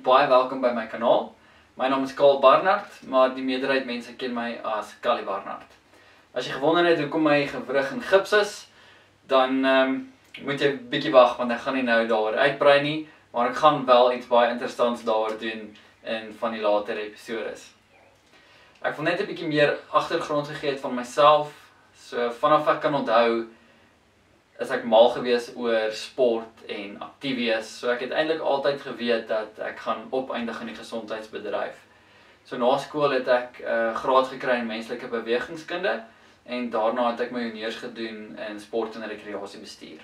baie welkom by my kanaal. My naam is Karl Barnard, maar die meerderheid mense ken my as Callie Barnard. As jy gewonder het hoekom my gewrig in gips is, dan moet jy 'n bietjie wag, want ek gaan nie nou daaroor uitbrei nie, maar ek gaan wel iets baie interessants daaroor doen in van die latere episodes. Ek wil net 'n bietjie meer agtergrond gegee het van myself. So vanaf ek kan onthou, is ek mal gewees oor sport en aktief wees. So ek het eintlik altyd geweet dat ek gaan opeindig in die gesondheidsbedryf. So na skool het ek graad gekry in menslike bewegingskunde en daarna het ek my honeurs gedoen in sport en rekreasiebestuur.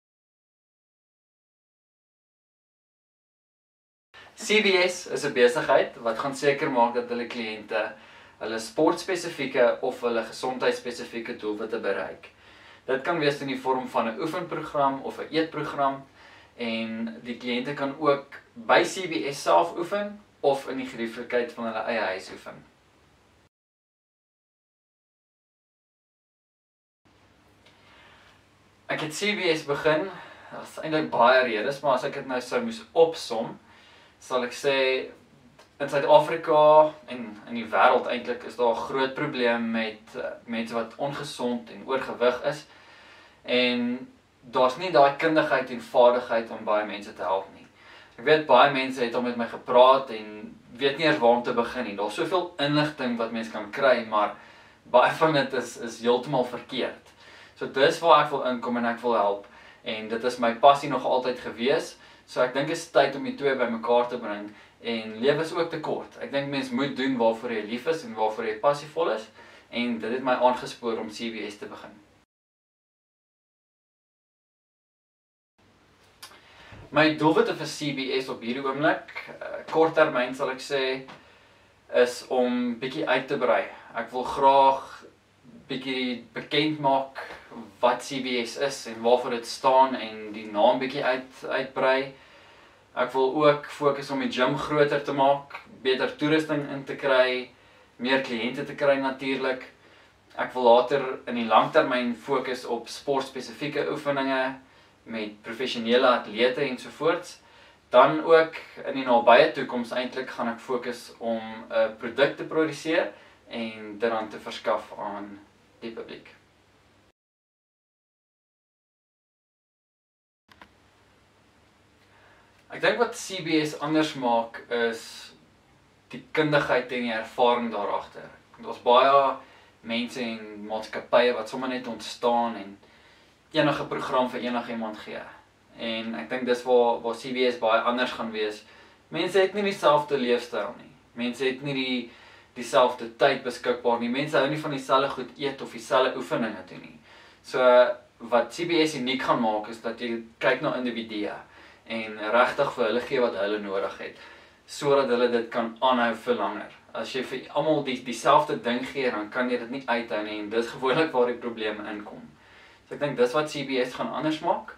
CBS is 'n besigheid wat gaan seker maak dat hulle kliënte hulle sportspesifieke of hulle gesondheidsspesifieke doelwitte bereik. Dit kan wees in die vorm van 'n oefenprogram of 'n eetprogram en die kliënte kan ook by CBS self oefen of in die gerieflikheid van hulle eie huis oefen. Ek het CBS begin, dat is eintlik baie redes, maar as ek dit nou sou moes opsom, sal ek sê in Suid-Afrika en in die wêreld eintlik is daar 'n groot probleem met mense wat ongesond en oorgewig is. En daar's nie daai kundigheid en vaardigheid om baie mense te help nie. Ek weet baie mense het al met my gepraat en weet nie eers waar om te begin nie. Daar's soveel inligting wat mense kan kry, maar baie van dit is heeltemal verkeerd. So dis waar ek wil inkom en ek wil help. En dit is my passie nog altyd gewees. So ek dink dit is tyd om die twee bymekaar te bring. En lewe is ook te kort. Ek dink mens moet doen waarvoor jy lief is en waarvoor jy passievol is. En dit het my aangespoor om CBS te begin. My doelwitte vir CBS op hierdie oomblik, korttermyn sal ek sê, is om bietjie uit te brei. Ek wil graag bietjie bekend maak wat CBS is en waarvoor dit staan en die naam bietjie uitbrei. Ek wil ook fokus om die gym groter te maak, beter toerusting in te kry, meer kliënte te kry natuurlik. Ek wil later in die langtermyn fokus op sportspesifieke oefeninge met professionele atlete ensovoorts. Dan ook in die nabye toekoms eintlik gaan ek fokus om 'n produk te produseer en dit dan te verskaf aan die publiek. Ek dink wat CBS anders maak is die kundigheid en die ervaring daar agter. Daar's baie mense en maatskappye wat sommer net ontstaan en enige program vir enigiemand gee. En ek dink dis waar CBS baie anders gaan wees. Mense het nie dieselfde leefstyl nie. Mense het nie dieselfde tyd beskikbaar nie. Mense hou nie van dieselfde goed eet of dieselfde oefeninge doen nie. So wat CBS uniek gaan maak is dat jy kyk na individue en regtig vir hulle gee wat hulle nodig het, sodat hulle dit kan aanhou vir langer. As jy vir almal dieselfde ding gee, dan kan jy dit nie uithou nie en dis gewoonlik waar die probleme inkom. So ek dink dis wat CBS gaan anders maak.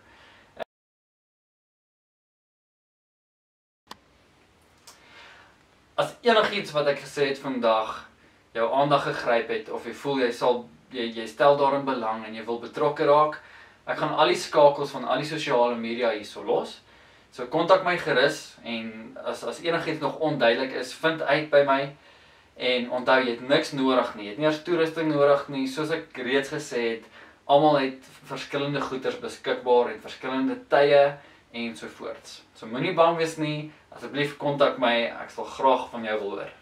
As enigiets wat ek gesê het vandag jou aandag gegryp het of jy voel jy stel daarin belang en jy wil betrokke raak, ek gaan al die skakels van al die sosiale media hierso los. So kontak my gerus en as enigiets nog onduidelik is, vind uit by my en onthou jy het niks nodig nie. Jy het nie eers toerusting nodig nie, soos ek reeds gesê het. Almal het verskillende goederes beskikbaar en verskillende tye ensovoorts. So moenie bang wees nie, asseblief kontak my, ek sal graag van jou wil hoor.